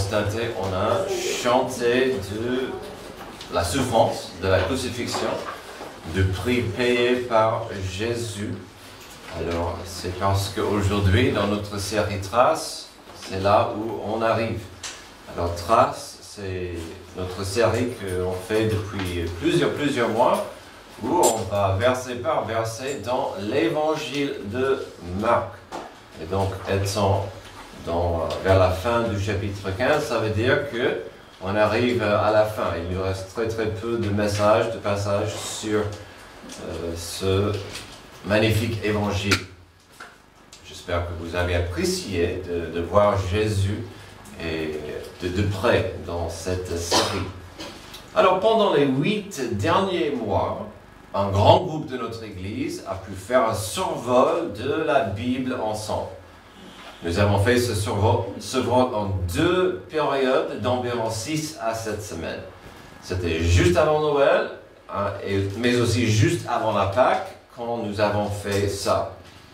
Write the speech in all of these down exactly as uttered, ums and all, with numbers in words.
constaté, on a chanté de la souffrance, de la crucifixion, du prix payé par Jésus. Alors, c'est parce qu'aujourd'hui, dans notre série Traces, c'est là où on arrive. Alors, Traces, c'est notre série qu'on fait depuis plusieurs, plusieurs mois, où on va verset par verset dans l'évangile de Marc. Et donc, étant dans, vers la fin du chapitre quinze, ça veut dire que on arrive à la fin. Il nous reste très très peu de messages, de passages sur euh, ce magnifique évangile. J'espère que vous avez apprécié de, de voir Jésus et de, de près dans cette série. Alors, pendant les huit derniers mois, un grand groupe de notre Église a pu faire un survol de la Bible ensemble. Nous avons fait ce survol, survol en deux périodes d'environ six à sept semaines. C'était juste avant Noël, hein, et, mais aussi juste avant la Pâque, quand nous avons fait ça.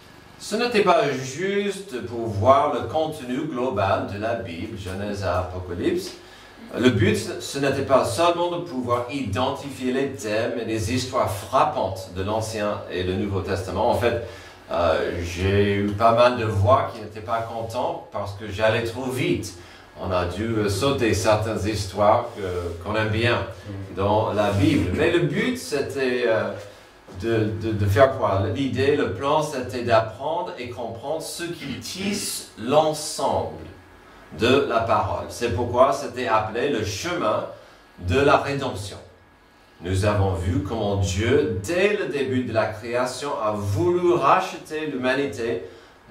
Ce n'était pas juste pour voir le contenu global de la Bible, Genèse à Apocalypse. Le but, ce n'était pas seulement de pouvoir identifier les thèmes et les histoires frappantes de l'Ancien et le Nouveau Testament. En fait, euh, j'ai eu pas mal de voix qui n'étaient pas contents parce que j'allais trop vite. On a dû sauter certaines histoires que, qu'on aime bien dans la Bible. Mais le but, c'était euh, de, de, de faire quoi? L'idée, le plan, c'était d'apprendre et comprendre ce qui tisse l'ensemble de la parole. C'est pourquoi c'était appelé le chemin de la rédemption. Nous avons vu comment Dieu, dès le début de la création, a voulu racheter l'humanité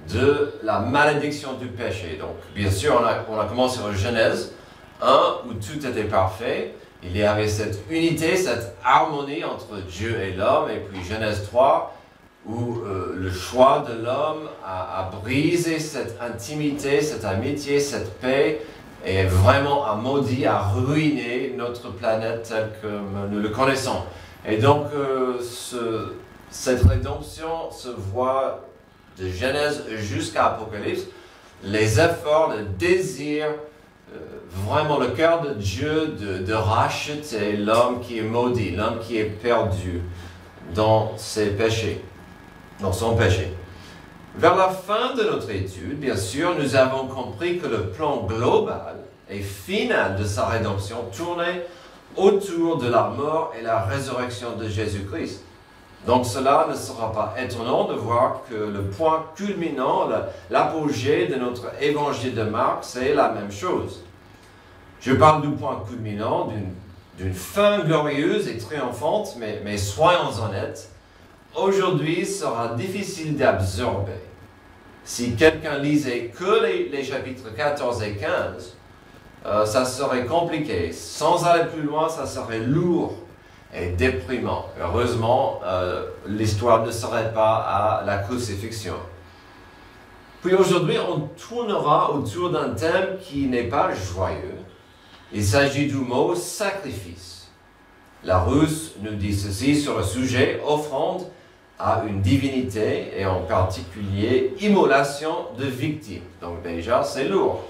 de la malédiction du péché. Donc, bien sûr, on a, on a commencé en Genèse un, où tout était parfait. Il y avait cette unité, cette harmonie entre Dieu et l'homme. Et puis Genèse trois, où euh, le choix de l'homme a, a brisé cette intimité, cette amitié, cette paix, et vraiment a maudit, a ruiné notre planète telle que nous le connaissons. Et donc, euh, ce, cette rédemption se voit de Genèse jusqu'à Apocalypse, les efforts, le désir, euh, vraiment le cœur de Dieu de, de racheter l'homme qui est maudit, l'homme qui est perdu dans ses péchés. dans son péché. Vers la fin de notre étude, bien sûr, nous avons compris que le plan global et final de sa rédemption tournait autour de la mort et la résurrection de Jésus-Christ. Donc cela ne sera pas étonnant de voir que le point culminant, l'apogée de notre évangile de Marc, c'est la même chose. Je parle du point culminant, d'une, d'une fin glorieuse et triomphante, mais, mais soyons honnêtes, aujourd'hui sera difficile d'absorber. Si quelqu'un lisait que les, les chapitres quatorze et quinze, euh, ça serait compliqué. Sans aller plus loin, ça serait lourd et déprimant. Heureusement, euh, l'histoire ne serait pas à la crucifixion. Puis aujourd'hui, on tournera autour d'un thème qui n'est pas joyeux. Il s'agit du mot « sacrifice ». La Russe nous dit ceci sur le sujet « offrande » à une divinité et en particulier immolation de victimes. Donc déjà, c'est lourd.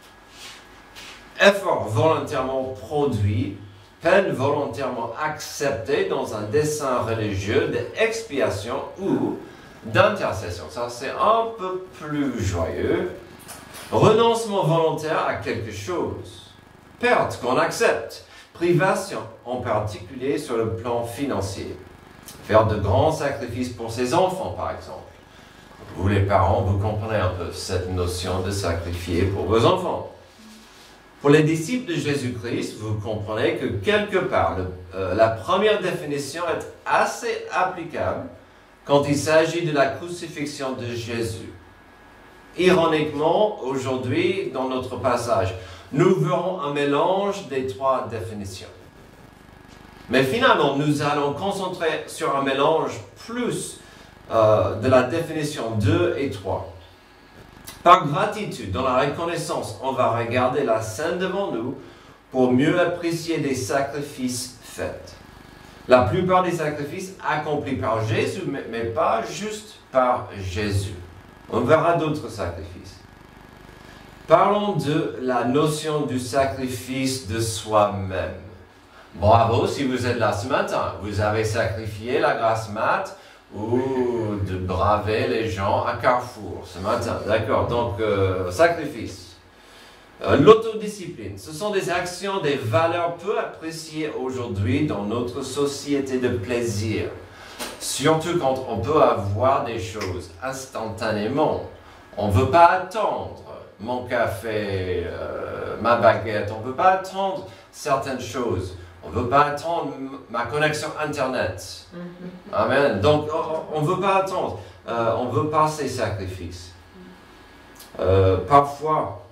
Effort volontairement produit, peine volontairement acceptée dans un dessein religieux d'expiation ou d'intercession. Ça, c'est un peu plus joyeux. Renoncement volontaire à quelque chose. Perte qu'on accepte. Privation, en particulier sur le plan financier. Faire de grands sacrifices pour ses enfants, par exemple. Vous, les parents, vous comprenez un peu cette notion de sacrifier pour vos enfants. Pour les disciples de Jésus-Christ, vous comprenez que quelque part, le, euh, la première définition est assez applicable quand il s'agit de la crucifixion de Jésus. Ironiquement, aujourd'hui, dans notre passage, nous verrons un mélange des trois définitions. Mais finalement, nous allons concentrer sur un mélange plus euh, de la définition deux et trois. Par gratitude, dans la reconnaissance, on va regarder la scène devant nous pour mieux apprécier les sacrifices faits. La plupart des sacrifices accomplis par Jésus, mais, mais pas juste par Jésus. On verra d'autres sacrifices. Parlons de la notion du sacrifice de soi-même. Bravo si vous êtes là ce matin. Vous avez sacrifié la grasse mat ou de braver les gens à Carrefour ce matin. D'accord, donc euh, sacrifice. Euh, L'autodiscipline, ce sont des actions, des valeurs peu appréciées aujourd'hui dans notre société de plaisir. Surtout quand on peut avoir des choses instantanément. On ne veut pas attendre mon café, euh, ma baguette, on ne veut pas attendre certaines choses. On ne veut pas attendre ma connexion Internet. Amen. Donc, on ne veut pas attendre. Euh, on veut pas ces sacrifices. Euh, parfois,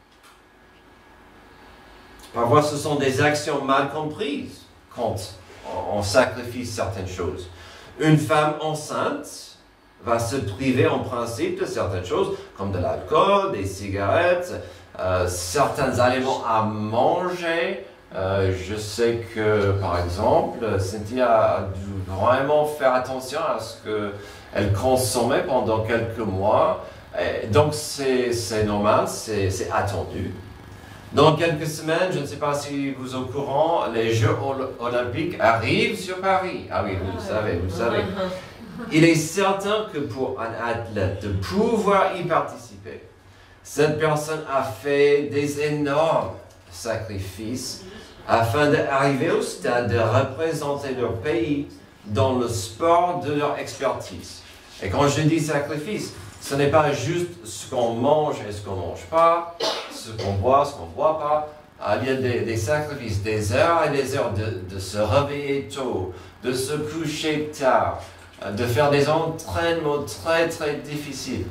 parfois, ce sont des actions mal comprises quand on sacrifie certaines choses. Une femme enceinte va se priver en principe de certaines choses, comme de l'alcool, des cigarettes, euh, certains aliments à manger. Euh, je sais que, par exemple, Cynthia a dû vraiment faire attention à ce qu'elle consommait pendant quelques mois. Et donc, c'est normal, c'est attendu. Dans quelques semaines, je ne sais pas si vous êtes au courant, les Jeux olympiques arrivent sur Paris. Ah oui, vous le savez, vous le savez. Il est certain que pour un athlète de pouvoir y participer, cette personne a fait des énormes sacrifices afin d'arriver au stade de représenter leur pays dans le sport de leur expertise. Et quand je dis sacrifice, ce n'est pas juste ce qu'on mange et ce qu'on ne mange pas, ce qu'on boit, ce qu'on ne boit pas. Ah, il y a des, des sacrifices, des heures et des heures de, de se réveiller tôt, de se coucher tard, de faire des entraînements très très difficiles.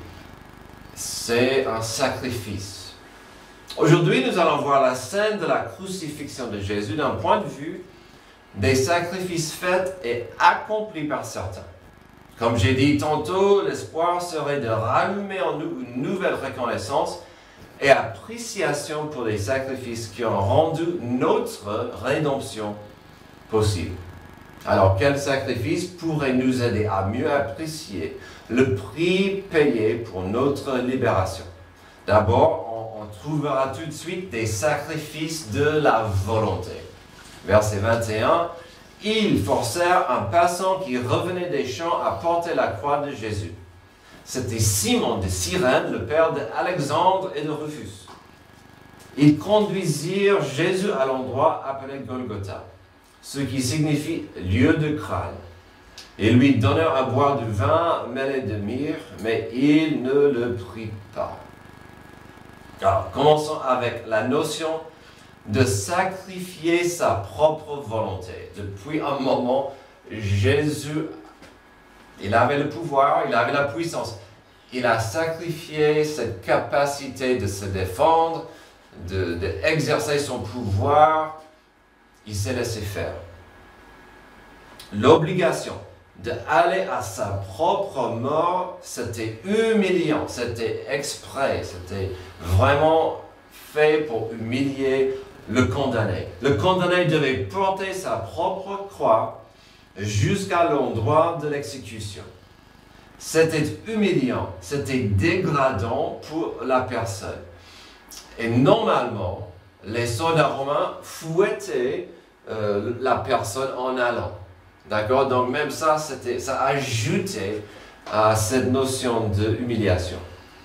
C'est un sacrifice. Aujourd'hui, nous allons voir la scène de la crucifixion de Jésus d'un point de vue des sacrifices faits et accomplis par certains. Comme j'ai dit tantôt, l'espoir serait de rallumer en nous une nouvelle reconnaissance et appréciation pour les sacrifices qui ont rendu notre rédemption possible. Alors, quel sacrifice pourrait nous aider à mieux apprécier le prix payé pour notre libération? D'abord, on, on trouvera tout de suite des sacrifices de la volonté. Verset vingt et un, « Ils forcèrent un passant qui revenait des champs à porter la croix de Jésus. » C'était Simon de Cyrène, le père d'Alexandre et de Rufus. Ils conduisirent Jésus à l'endroit appelé Golgotha, ce qui signifie lieu de crâne. Ils lui donnèrent à boire du vin mêlé de myrrhe, mais il ne le prit pas. Alors, commençons avec la notion de sacrifier sa propre volonté. Depuis un moment, Jésus, il avait le pouvoir, il avait la puissance. Il a sacrifié cette capacité de se défendre, d'exercer de, son pouvoir. Il s'est laissé faire. L'obligation d'aller à sa propre mort, c'était humiliant, c'était exprès, c'était vraiment fait pour humilier le condamné. Le condamné devait porter sa propre croix jusqu'à l'endroit de l'exécution. C'était humiliant, c'était dégradant pour la personne. Et normalement, les soldats romains fouettaient euh, la personne en allant. D'accord? Donc même ça, ça ajoutait à cette notion d'humiliation.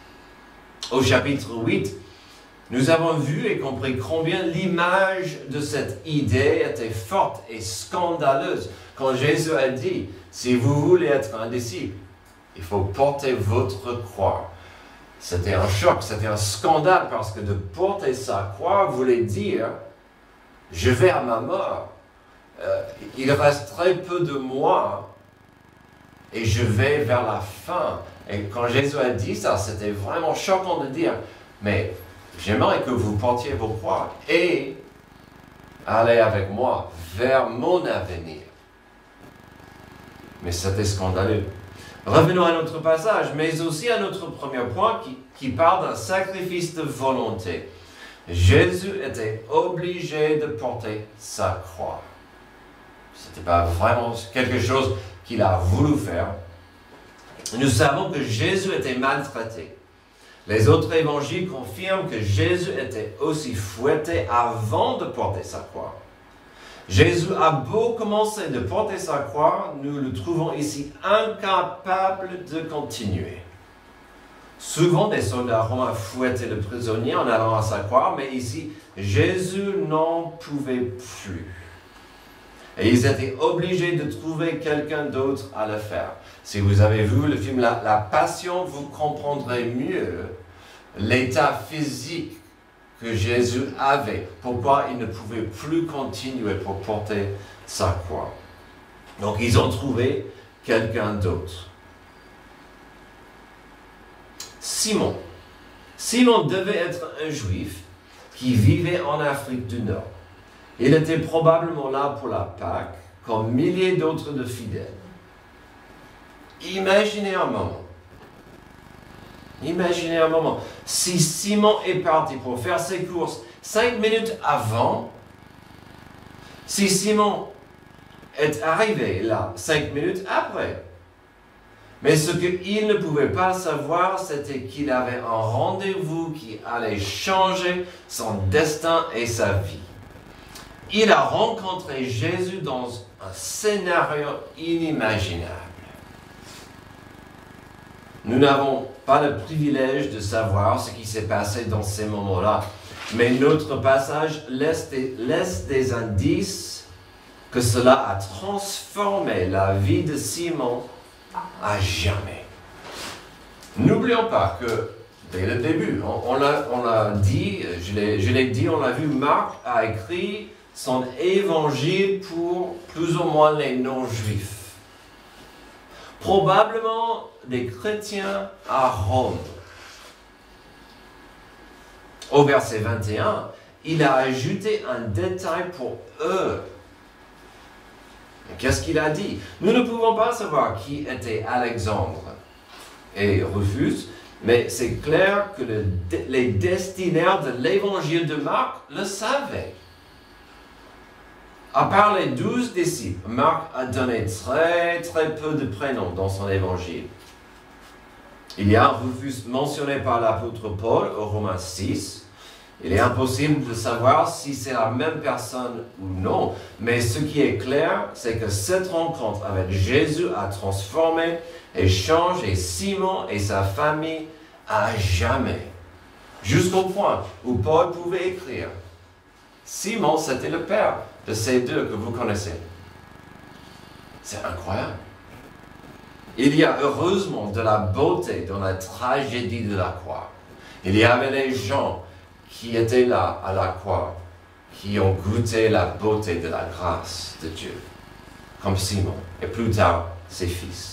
Au chapitre huit, nous avons vu et compris combien l'image de cette idée était forte et scandaleuse. Quand Jésus a dit, si vous voulez être un disciple, il faut porter votre croix. C'était un choc, c'était un scandale parce que de porter sa croix voulait dire, je vais à ma mort. Euh, il reste très peu de moi et je vais vers la fin. Et quand Jésus a dit ça, c'était vraiment choquant de dire, mais j'aimerais que vous portiez vos croix et allez avec moi vers mon avenir. Mais c'était scandaleux. Revenons à notre passage, mais aussi à notre premier point qui, qui parle d'un sacrifice de volonté. Jésus était obligé de porter sa croix. Ce n'était pas vraiment quelque chose qu'il a voulu faire. Nous savons que Jésus était maltraité. Les autres évangiles confirment que Jésus était aussi fouetté avant de porter sa croix. Jésus a beau commencer de porter sa croix, nous le trouvons ici incapable de continuer. Souvent, des soldats romains fouettaient le prisonnier en allant à sa croix, mais ici, Jésus n'en pouvait plus. Et ils étaient obligés de trouver quelqu'un d'autre à le faire. Si vous avez vu le film La, La Passion, vous comprendrez mieux l'état physique que Jésus avait, pourquoi il ne pouvait plus continuer pour porter sa croix. Donc ils ont trouvé quelqu'un d'autre. Simon. Simon devait être un juif qui vivait en Afrique du Nord. Il était probablement là pour la Pâque, comme milliers d'autres de fidèles. Imaginez un moment. Imaginez un moment. Si Simon est parti pour faire ses courses cinq minutes avant, si Simon est arrivé là cinq minutes après, mais ce qu'il ne pouvait pas savoir, c'était qu'il avait un rendez-vous qui allait changer son destin et sa vie. Il a rencontré Jésus dans un scénario inimaginable. Nous n'avons pas le privilège de savoir ce qui s'est passé dans ces moments-là, mais notre passage laisse des, laisse des indices que cela a transformé la vie de Simon à jamais. N'oublions pas que dès le début, on, on l'a on l'a dit, je l'ai je l'ai dit, on l'a vu, Marc a écrit son évangile pour plus ou moins les non-juifs. Probablement des chrétiens à Rome. Au verset vingt et un, il a ajouté un détail pour eux. Qu'est-ce qu'il a dit? Nous ne pouvons pas savoir qui était Alexandre et Rufus, mais c'est clair que le, les destinataires de l'évangile de Marc le savaient. À part les douze disciples, Marc a donné très très peu de prénoms dans son évangile. Il y a Rufus mentionné par l'apôtre Paul au Romains six. Il est impossible de savoir si c'est la même personne ou non, mais ce qui est clair, c'est que cette rencontre avec Jésus a transformé et changé Simon et sa famille à jamais. Jusqu'au point où Paul pouvait écrire « Simon, c'était le père de ces deux que vous connaissez. » C'est incroyable. Il y a heureusement de la beauté dans la tragédie de la croix. Il y avait les gens qui étaient là à la croix, qui ont goûté la beauté de la grâce de Dieu, comme Simon, et plus tard ses fils.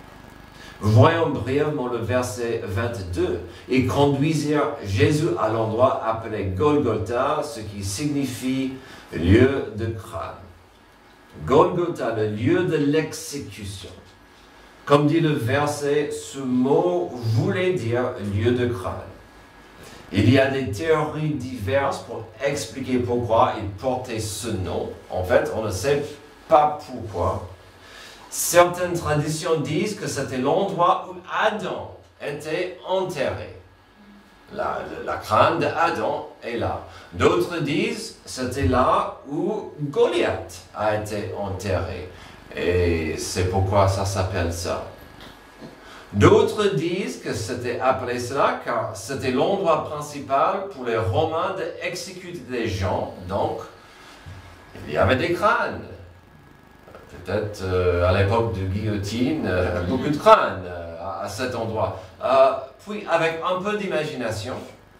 Voyons brièvement le verset vingt-deux. Ils conduisirent Jésus à l'endroit appelé Golgotha, ce qui signifie lieu de crâne. Golgotha, le lieu de l'exécution. Comme dit le verset, ce mot voulait dire lieu de crâne. Il y a des théories diverses pour expliquer pourquoi il portait ce nom. En fait, on ne sait pas pourquoi. Certaines traditions disent que c'était l'endroit où Adam était enterré. La, la, la crâne d'Adam est là. D'autres disent que c'était là où Goliath a été enterré. Et c'est pourquoi ça s'appelle ça. D'autres disent que c'était appelé cela car c'était l'endroit principal pour les Romains d'exécuter des gens. Donc, il y avait des crânes. Peut-être euh, à l'époque de guillotine, euh, beaucoup de crânes euh, à, à cet endroit. Euh, puis, avec un peu d'imagination,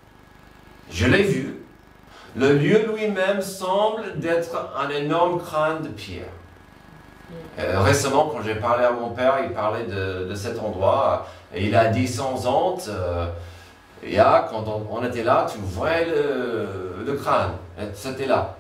je l'ai vu, le lieu lui-même semble d'être un énorme crâne de pierre. Euh, récemment, quand j'ai parlé à mon père, il parlait de, de cet endroit, et il a dit sans honte, euh, il y a, quand on, on était là, tu voyais le, le crâne, c'était là.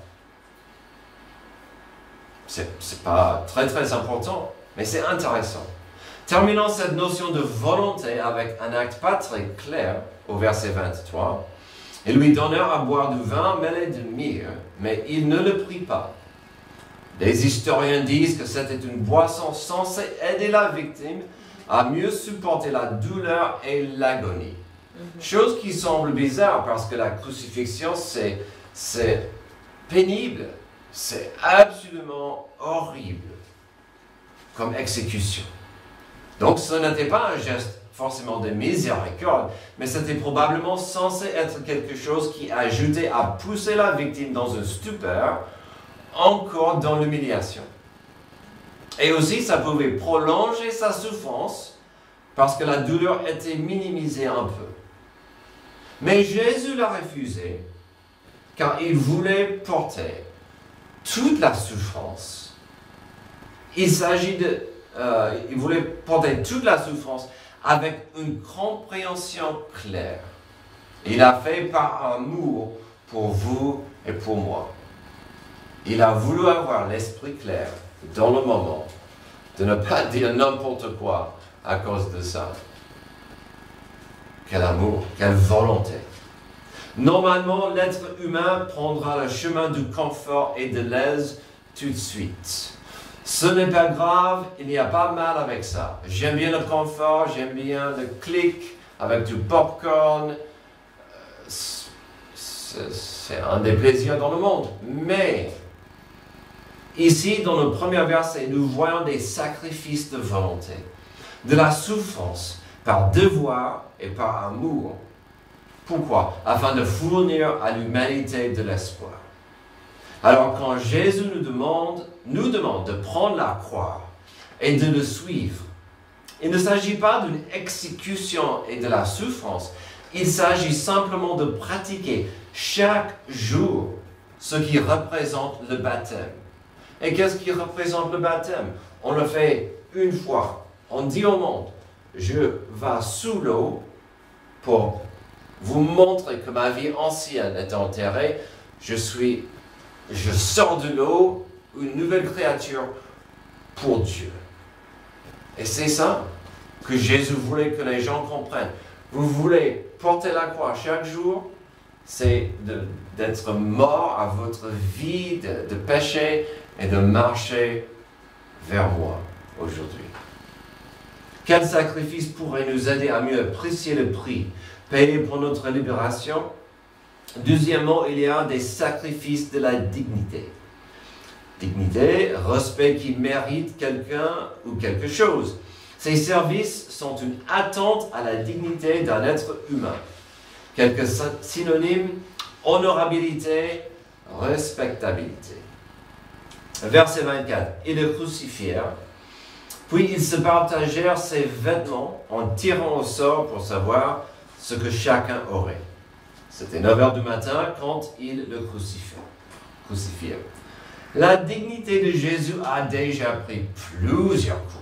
C'est, c'est pas très très important, mais c'est intéressant. Terminons cette notion de volonté avec un acte pas très clair au verset vingt-trois. Ils lui donnèrent à boire du vin mêlé de myrrhe, mais il ne le prit pas. Les historiens disent que c'était une boisson censée aider la victime à mieux supporter la douleur et l'agonie. Mm-hmm. Chose qui semble bizarre parce que la crucifixion, c'est, c'est pénible, c'est absolument horrible comme exécution. Donc ce n'était pas un geste forcément de miséricorde, mais c'était probablement censé être quelque chose qui ajoutait à pousser la victime dans une stupeur, encore dans l'humiliation. Et aussi, ça pouvait prolonger sa souffrance parce que la douleur était minimisée un peu. Mais Jésus l'a refusé car il voulait porter toute la souffrance. Il s'agit de... Euh, il voulait porter toute la souffrance avec une compréhension claire. Il a fait par amour pour vous et pour moi. Il a voulu avoir l'esprit clair dans le moment, de ne pas dire n'importe quoi à cause de ça. Quel amour, quelle volonté. Normalement, l'être humain prendra le chemin du confort et de l'aise tout de suite. Ce n'est pas grave, il n'y a pas mal avec ça. J'aime bien le confort, j'aime bien le clic avec du popcorn. C'est un des plaisirs dans le monde. Mais, ici, dans le premier verset, nous voyons des sacrifices de volonté, de la souffrance par devoir et par amour. Pourquoi? Afin de fournir à l'humanité de l'espoir. Alors quand Jésus nous demande, nous demande de prendre la croix et de le suivre, il ne s'agit pas d'une exécution et de la souffrance, il s'agit simplement de pratiquer chaque jour ce qui représente le baptême. Et qu'est-ce qui représente le baptême? On le fait une fois. On dit au monde, je vais sous l'eau pour vous montrer que ma vie ancienne est enterrée, je suis, je sors de l'eau, une nouvelle créature pour Dieu. Et c'est ça que Jésus voulait que les gens comprennent. Vous voulez porter la croix chaque jour, c'est de, d'être mort à votre vie de, de péché et de marcher vers moi aujourd'hui. Quel sacrifice pourrait nous aider à mieux apprécier le prix payé pour notre libération? Deuxièmement, il y a des sacrifices de la dignité. Dignité, respect qui mérite quelqu'un ou quelque chose. Ces services sont une attente à la dignité d'un être humain. Quelques synonymes: honorabilité, respectabilité. Verset vingt-quatre. Ils le crucifièrent, puis ils se partagèrent ses vêtements en tirant au sort pour savoir ce que chacun aurait. C'était neuf heures du matin quand ils le crucifièrent. La dignité de Jésus a déjà pris plusieurs coups.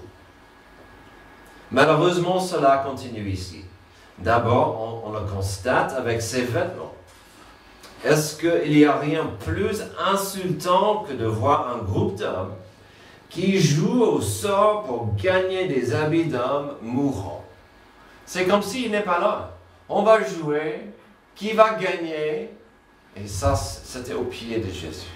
Malheureusement, cela continue ici. D'abord, on, on le constate avec ses vêtements. Est-ce qu'il n'y a rien plus insultant que de voir un groupe d'hommes qui jouent au sort pour gagner des habits d'hommes mourants? C'est comme s'il n'est pas là. On va jouer, qui va gagner? Et ça, c'était au pied de Jésus.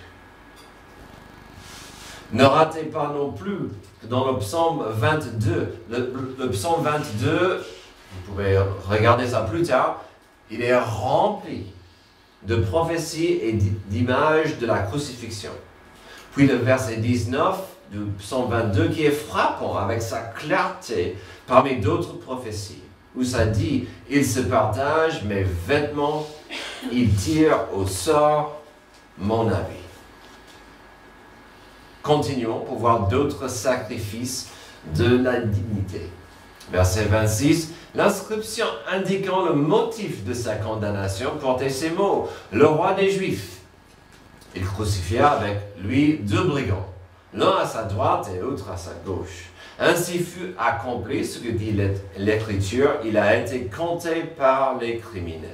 Ne ratez pas non plus que dans le psaume vingt-deux, le, le psaume vingt-deux, vous pouvez regarder ça plus tard, il est rempli de prophéties et d'images de la crucifixion. Puis le verset dix-neuf du psaume vingt-deux qui est frappant avec sa clarté parmi d'autres prophéties, où ça dit « Il se partage mes vêtements, il tire au sort mon habit ». Continuons pour voir d'autres sacrifices de la dignité. Verset vingt-six, l'inscription indiquant le motif de sa condamnation portait ces mots: « Le roi des Juifs ». Il crucifia avec lui deux brigands, l'un à sa droite et l'autre à sa gauche. Ainsi fut accompli ce que dit l'Écriture, il a été compté par les criminels.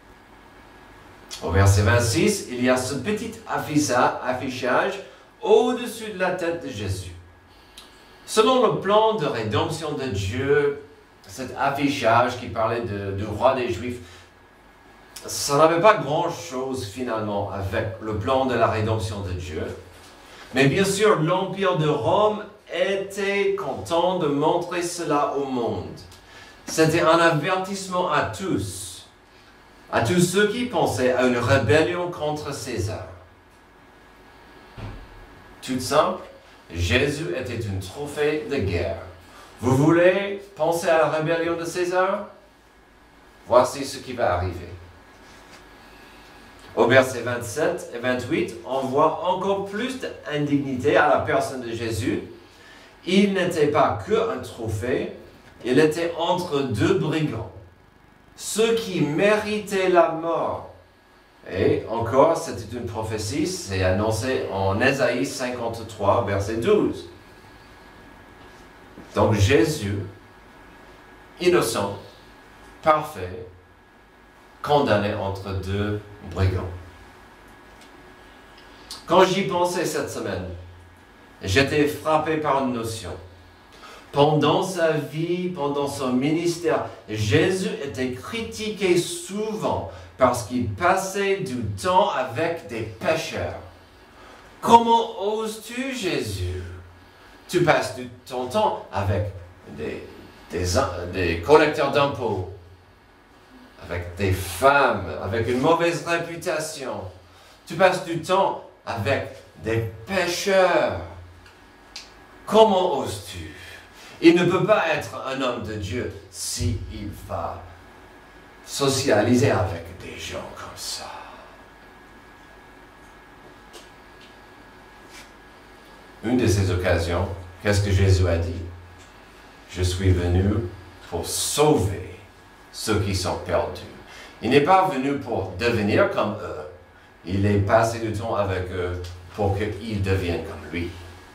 Au verset vingt-six, il y a ce petit affichage au-dessus de la tête de Jésus. Selon le plan de rédemption de Dieu, cet affichage qui parlait de, du roi des Juifs, ça n'avait pas grand-chose finalement avec le plan de la rédemption de Dieu. Mais bien sûr, l'Empire de Rome était content de montrer cela au monde. C'était un avertissement à tous à tous ceux qui pensaient à une rébellion contre César. Tout simple, Jésus était un trophée de guerre. Vous voulez penser à la rébellion de César? Voici ce qui va arriver. Au verset vingt-sept et vingt-huit, on voit encore plus d'indignité à la personne de Jésus. Il n'était pas qu'un trophée, il était entre deux brigands, ceux qui méritaient la mort. Et encore, c'était une prophétie, c'est annoncé en Ésaïe cinquante-trois, verset douze. Donc Jésus, innocent, parfait, condamné entre deux brigands. Quand j'y pensais cette semaine, j'étais frappé par une notion. Pendant sa vie, pendant son ministère, Jésus était critiqué souvent parce qu'il passait du temps avec des pécheurs. Comment oses-tu, Jésus? Tu passes du ton temps avec des, des, des collecteurs d'impôts, avec des femmes, avec une mauvaise réputation. Tu passes du temps avec des pécheurs. Comment oses-tu? Il ne peut pas être un homme de Dieu s'il va socialiser avec des gens comme ça. Une de ces occasions, qu'est-ce que Jésus a dit? Je suis venu pour sauver ceux qui sont perdus. Il n'est pas venu pour devenir comme eux. Il est passé du temps avec eux pour qu'ils deviennent comme lui.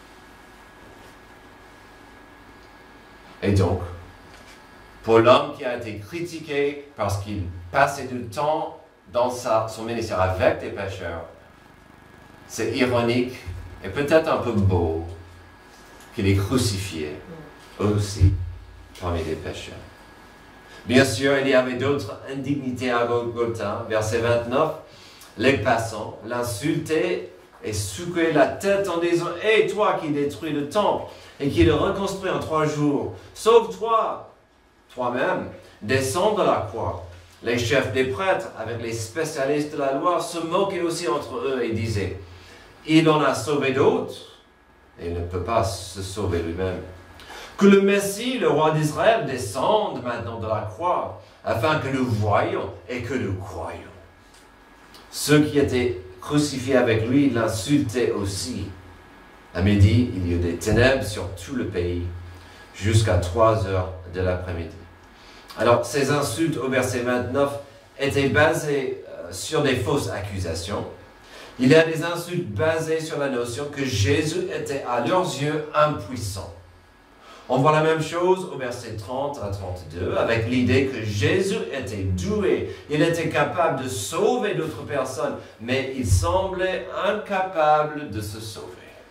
Et donc, pour l'homme qui a été critiqué parce qu'il passait du temps dans sa, son ministère avec des pécheurs, c'est ironique et peut-être un peu beau qu'il est crucifié aussi parmi les pécheurs. Bien sûr, il y avait d'autres indignités à Golgotha. Verset vingt-neuf, les passants l'insultaient et secouaient la tête en disant « Hé, toi qui détruis le temple et qui le reconstruis en trois jours, sauve-toi toi-même, descends de la croix. » Les chefs des prêtres, avec les spécialistes de la loi, se moquaient aussi entre eux et disaient « Il en a sauvé d'autres et il ne peut pas se sauver lui-même. » Que le Messie, le roi d'Israël, descende maintenant de la croix, afin que nous voyions et que nous croyions. Ceux qui étaient crucifiés avec lui l'insultaient aussi. À midi, il y eut des ténèbres sur tout le pays, jusqu'à trois heures de l'après-midi. Alors, ces insultes au verset vingt-neuf étaient basées euh, sur des fausses accusations. Il y a des insultes basées sur la notion que Jésus était à leurs yeux impuissant. On voit la même chose au verset trente à trente-deux, avec l'idée que Jésus était doué, il était capable de sauver d'autres personnes, mais il semblait incapable de se sauver.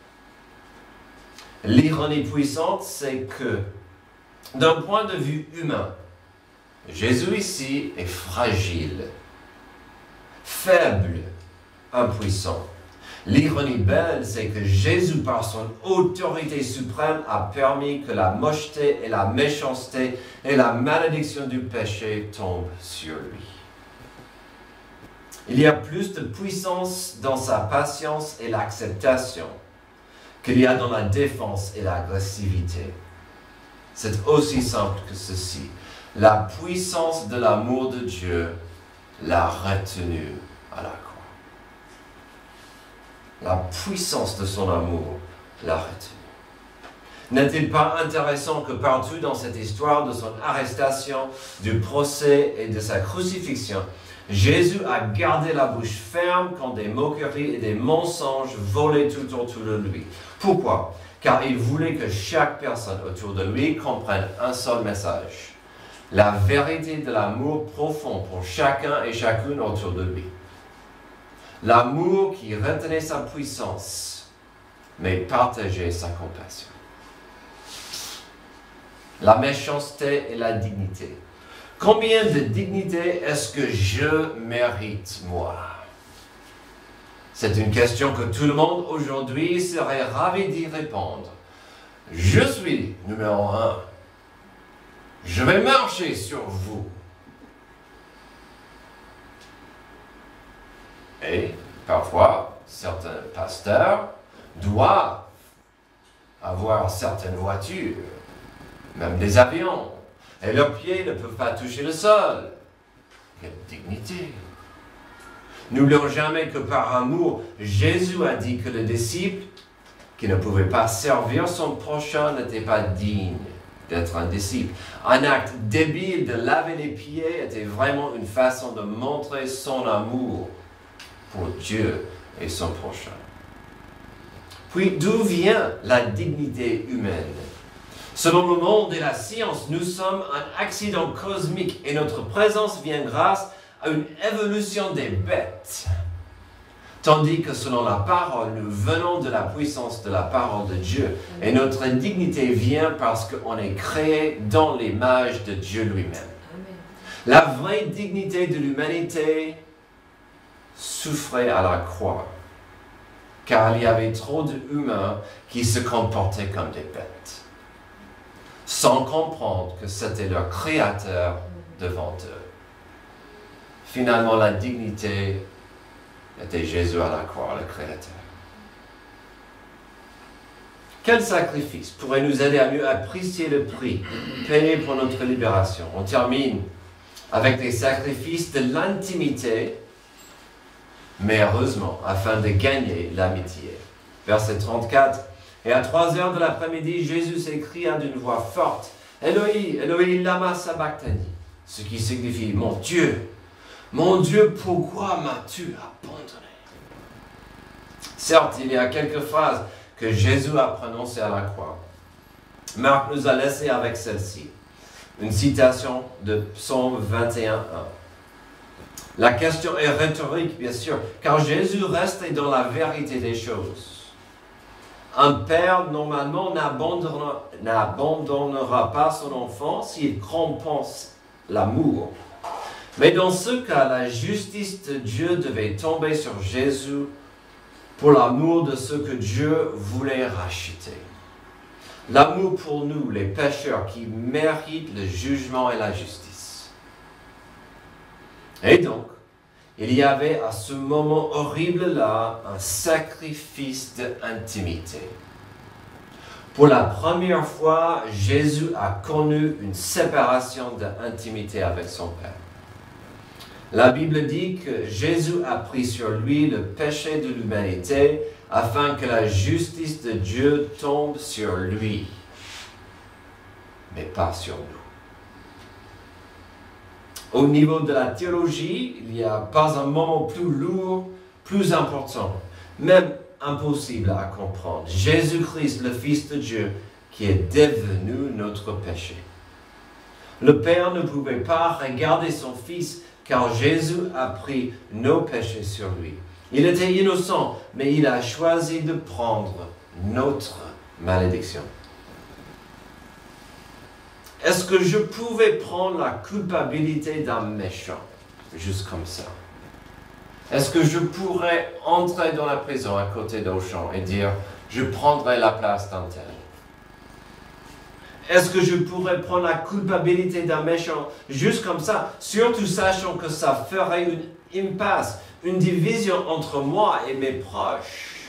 L'ironie puissante, c'est que, d'un point de vue humain, Jésus ici est fragile, faible, impuissant. L'ironie belle, c'est que Jésus, par son autorité suprême, a permis que la mocheté et la méchanceté et la malédiction du péché tombent sur lui. Il y a plus de puissance dans sa patience et l'acceptation qu'il y a dans la défense et l'agressivité. C'est aussi simple que ceci. La puissance de l'amour de Dieu l'a retenu à la croix. La puissance de son amour l'a retenu. N'est-il pas intéressant que partout dans cette histoire de son arrestation, du procès et de sa crucifixion, Jésus a gardé la bouche ferme quand des moqueries et des mensonges volaient tout autour de lui. Pourquoi? Car il voulait que chaque personne autour de lui comprenne un seul message. La vérité de l'amour profond pour chacun et chacune autour de lui. L'amour qui retenait sa puissance, mais partageait sa compassion. La méchanceté et la dignité. Combien de dignité est-ce que je mérite, moi? C'est une question que tout le monde aujourd'hui serait ravi d'y répondre. Je suis numéro un. Je vais marcher sur vous. Et parfois, certains pasteurs doivent avoir certaines voitures, même des avions, et leurs pieds ne peuvent pas toucher le sol. Quelle dignité! N'oublions jamais que par amour, Jésus a dit que le disciple qui ne pouvait pas servir son prochain n'était pas digne d'être un disciple. Un acte débile de laver les pieds était vraiment une façon de montrer son amour pour Dieu et son prochain. Puis, d'où vient la dignité humaine? Selon le monde et la science, nous sommes un accident cosmique et notre présence vient grâce à une évolution des bêtes. Tandis que selon la parole, nous venons de la puissance de la parole de Dieu. Et notre dignité vient parce qu'on est créé dans l'image de Dieu lui-même. La vraie dignité de l'humanité souffrait à la croix, car il y avait trop d'humains qui se comportaient comme des bêtes, sans comprendre que c'était leur Créateur devant eux. Finalement, la dignité était Jésus à la croix, le Créateur. Quel sacrifice pourrait nous aider à mieux apprécier le prix payé pour notre libération? On termine avec des sacrifices de l'intimité, mais heureusement, afin de gagner l'amitié. Verset trente-quatre. Et à trois heures de l'après-midi, Jésus s'écria d'une voix forte, « Eloi, Eloi, lama sabachthani » ce qui signifie « Mon Dieu, mon Dieu, pourquoi m'as-tu abandonné » Certes, il y a quelques phrases que Jésus a prononcées à la croix. Marc nous a laissé avec celle-ci, une citation de Psaume vingt et un, un. La question est rhétorique, bien sûr, car Jésus restait dans la vérité des choses. Un père, normalement, n'abandonnera, n'abandonnera pas son enfant s'il compense l'amour. Mais dans ce cas, la justice de Dieu devait tomber sur Jésus pour l'amour de ceux que Dieu voulait racheter. L'amour pour nous, les pécheurs, qui méritent le jugement et la justice. Et donc, il y avait à ce moment horrible-là un sacrifice d'intimité. Pour la première fois, Jésus a connu une séparation d'intimité avec son Père. La Bible dit que Jésus a pris sur lui le péché de l'humanité afin que la justice de Dieu tombe sur lui, mais pas sur nous. Au niveau de la théologie, il n'y a pas un moment plus lourd, plus important, même impossible à comprendre. Jésus-Christ, le Fils de Dieu, qui est devenu notre péché. Le Père ne pouvait pas regarder son Fils, car Jésus a pris nos péchés sur lui. Il était innocent, mais il a choisi de prendre notre malédiction. Est-ce que je pouvais prendre la culpabilité d'un méchant, juste comme ça? Est-ce que je pourrais entrer dans la prison à côté d'Auchan et dire, je prendrai la place d'un tel? Est-ce que je pourrais prendre la culpabilité d'un méchant juste comme ça, surtout sachant que ça ferait une impasse, une division entre moi et mes proches?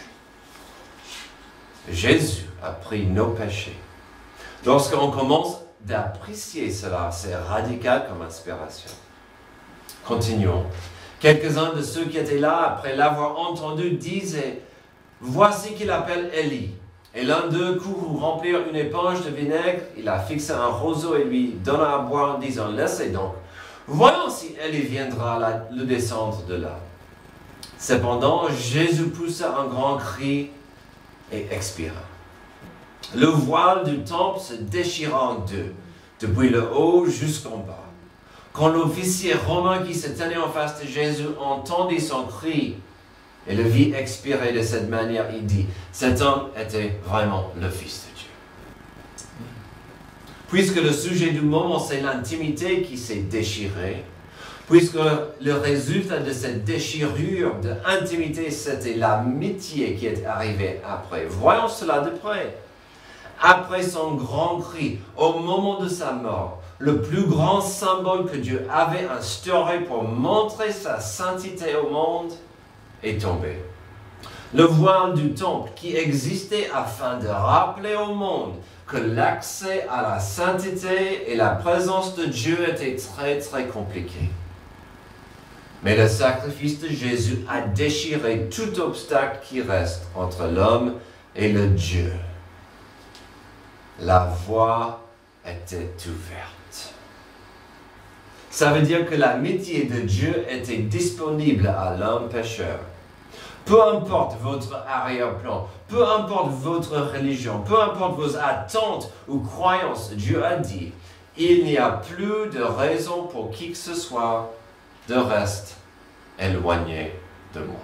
Jésus a pris nos péchés. Lorsqu'on commence d'apprécier cela, c'est radical comme inspiration. Continuons. Quelques-uns de ceux qui étaient là, après l'avoir entendu, disaient, « Voici qu'il appelle Élie. » Et l'un d'eux courut remplir une éponge de vinaigre, il a fixé un roseau et lui donna à boire en disant, « Laissez donc, voyons si Élie viendra la, le descendre de là. » Cependant, Jésus poussa un grand cri et expira. Le voile du temple se déchira en deux, depuis le haut jusqu'en bas. Quand l'officier romain qui se tenait en face de Jésus entendit son cri et le vit expirer de cette manière, il dit, cet homme était vraiment le Fils de Dieu. Puisque le sujet du moment, c'est l'intimité qui s'est déchirée, puisque le résultat de cette déchirure d'intimité, c'était l'amitié qui est arrivée après. Voyons cela de près. Après son grand cri, au moment de sa mort, le plus grand symbole que Dieu avait instauré pour montrer sa sainteté au monde, est tombé. Le voile du temple qui existait afin de rappeler au monde que l'accès à la sainteté et la présence de Dieu était très très compliqué. Mais le sacrifice de Jésus a déchiré tout obstacle qui reste entre l'homme et le Dieu. La voie était ouverte. Ça veut dire que l'amitié de Dieu était disponible à l'homme pécheur. Peu importe votre arrière-plan, peu importe votre religion, peu importe vos attentes ou croyances, Dieu a dit, il n'y a plus de raison pour qui que ce soit de rester éloigné de moi.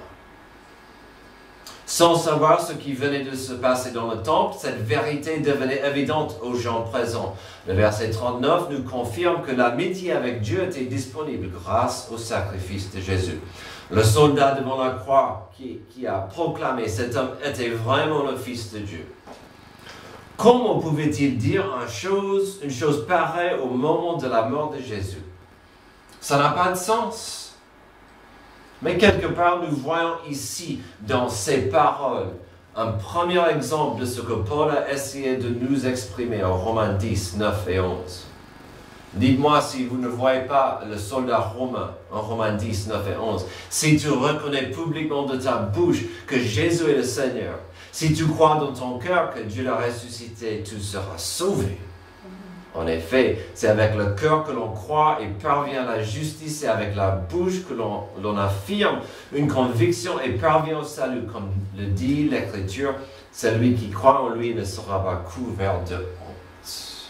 Sans savoir ce qui venait de se passer dans le temple, cette vérité devenait évidente aux gens présents. Le verset trente-neuf nous confirme que l'amitié avec Dieu était disponible grâce au sacrifice de Jésus. Le soldat devant la croix qui, qui a proclamé cet homme était vraiment le Fils de Dieu. Comment pouvait-il dire une chose, une chose pareille au moment de la mort de Jésus? Ça n'a pas de sens. Mais quelque part, nous voyons ici, dans ces paroles, un premier exemple de ce que Paul a essayé de nous exprimer en Romains dix, neuf et onze. Dites-moi si vous ne voyez pas le soldat romain en Romains dix, neuf et onze. Si tu reconnais publiquement de ta bouche que Jésus est le Seigneur, si tu crois dans ton cœur que Dieu l'a ressuscité, tu seras sauvé. En effet, c'est avec le cœur que l'on croit et parvient à la justice, et avec la bouche que l'on l'on affirme une conviction et parvient au salut. Comme le dit l'Écriture, celui qui croit en lui ne sera pas couvert de honte.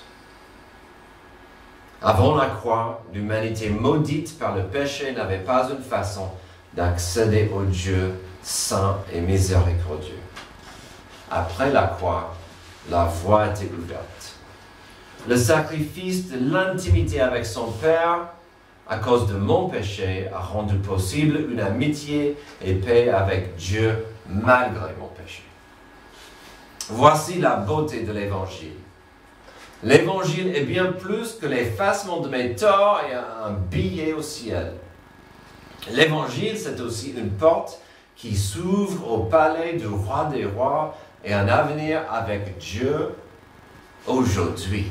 Avant la croix, l'humanité maudite par le péché n'avait pas une façon d'accéder au Dieu saint et miséricordieux. Après la croix, la voie était ouverte. Le sacrifice de l'intimité avec son Père, à cause de mon péché, a rendu possible une amitié et paix avec Dieu malgré mon péché. Voici la beauté de l'Évangile. L'Évangile est bien plus que l'effacement de mes torts et un billet au ciel. L'Évangile, c'est aussi une porte qui s'ouvre au palais du roi des rois et un avenir avec Dieu aujourd'hui.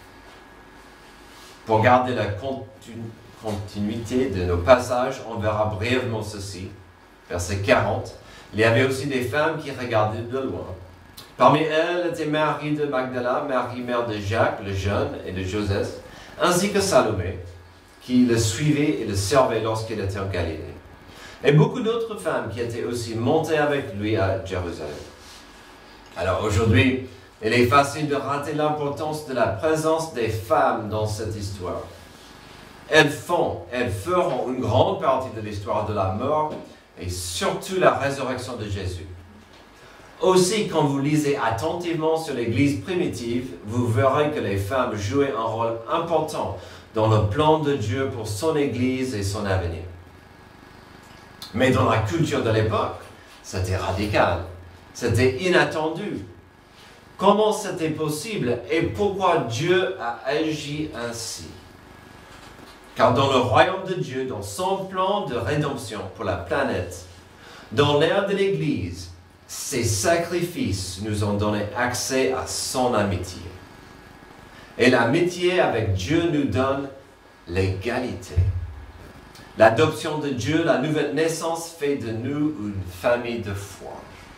Pour garder la continu, continuité de nos passages, on verra brièvement ceci. Verset quarante. Il y avait aussi des femmes qui regardaient de loin. Parmi elles était Marie de Magdala, Marie mère de Jacques le jeune et de Joseph, ainsi que Salomé, qui le suivait et le servait lorsqu'il était en Galilée. Et beaucoup d'autres femmes qui étaient aussi montées avec lui à Jérusalem. Alors aujourd'hui, il est facile de rater l'importance de la présence des femmes dans cette histoire. Elles font, elles feront une grande partie de l'histoire de la mort et surtout la résurrection de Jésus. Aussi, quand vous lisez attentivement sur l'Église primitive, vous verrez que les femmes jouaient un rôle important dans le plan de Dieu pour son Église et son avenir. Mais dans la culture de l'époque, c'était radical, c'était inattendu. Comment c'était possible et pourquoi Dieu a agi ainsi? Car dans le royaume de Dieu, dans son plan de rédemption pour la planète, dans l'ère de l'Église, ses sacrifices nous ont donné accès à son amitié. Et l'amitié avec Dieu nous donne l'égalité. L'adoption de Dieu, la nouvelle naissance fait de nous une famille de foi.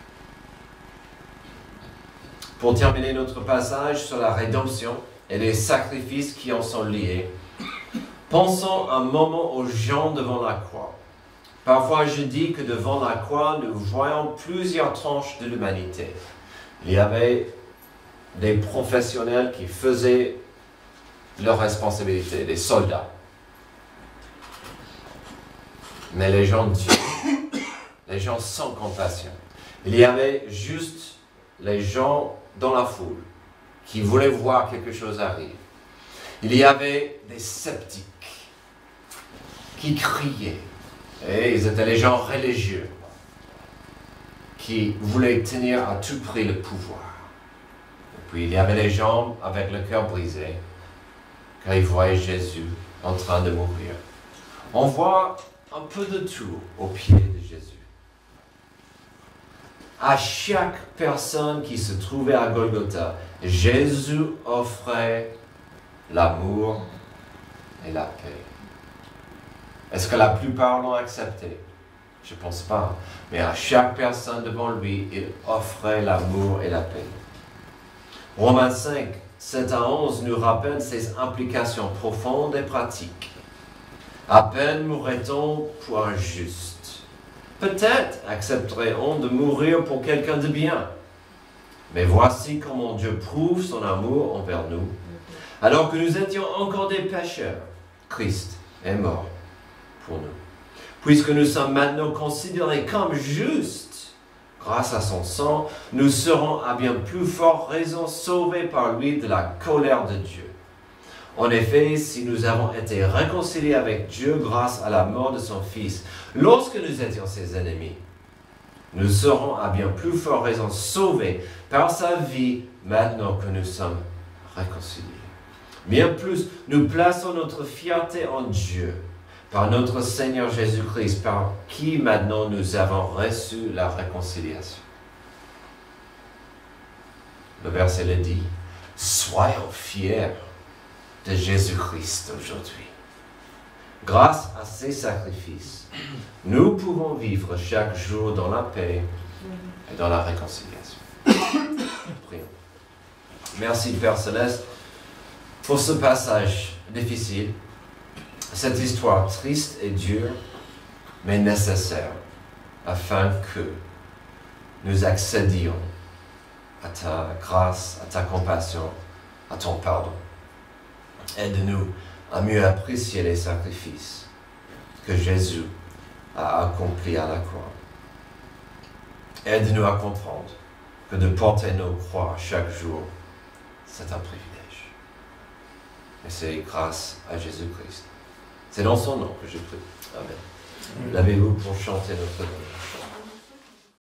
Pour terminer notre passage sur la rédemption et les sacrifices qui en sont liés, pensons un moment aux gens devant la croix. Parfois, je dis que devant la croix, nous voyons plusieurs tranches de l'humanité. Il y avait des professionnels qui faisaient leurs responsabilités, des soldats. Mais les gens de Dieu, les gens sans compassion. Il y avait juste les gens dans la foule qui voulaient voir quelque chose arriver. Il y avait des sceptiques qui criaient. Et ils étaient les gens religieux qui voulaient tenir à tout prix le pouvoir. Et puis il y avait les gens avec le cœur brisé quand ils voyaient Jésus en train de mourir. On voit un peu de tout au pied de Jésus. À chaque personne qui se trouvait à Golgotha, Jésus offrait l'amour et la paix. Est-ce que la plupart l'ont accepté? Je ne pense pas. Mais à chaque personne devant lui, il offrait l'amour et la paix. Romains cinq, sept à onze nous rappelle ces implications profondes et pratiques. À peine mourrait-on pour un juste. Peut-être accepterait-on de mourir pour quelqu'un de bien. Mais voici comment Dieu prouve son amour envers nous. Alors que nous étions encore des pécheurs, Christ est mort pour nous. Puisque nous sommes maintenant considérés comme justes, grâce à son sang, nous serons à bien plus forte raison sauvés par lui de la colère de Dieu. En effet, si nous avons été réconciliés avec Dieu grâce à la mort de son Fils, lorsque nous étions ses ennemis, nous serons à bien plus forte raison sauvés par sa vie maintenant que nous sommes réconciliés. Bien plus, nous plaçons notre fierté en Dieu, par notre Seigneur Jésus-Christ, par qui maintenant nous avons reçu la réconciliation. Le verset le dit, « Soyons fiers de Jésus-Christ aujourd'hui. Grâce à ses sacrifices, nous pouvons vivre chaque jour dans la paix et dans la réconciliation. » Prions. Merci Père Céleste pour ce passage difficile, cette histoire triste et dure, mais nécessaire, afin que nous accédions à ta grâce, à ta compassion, à ton pardon. Aide-nous à mieux apprécier les sacrifices que Jésus a accomplis à la croix. Aide-nous à comprendre que de porter nos croix chaque jour, c'est un privilège. Et c'est grâce à Jésus-Christ. C'est dans son nom que je prie. Amen. Levez-vous pour chanter notre nom.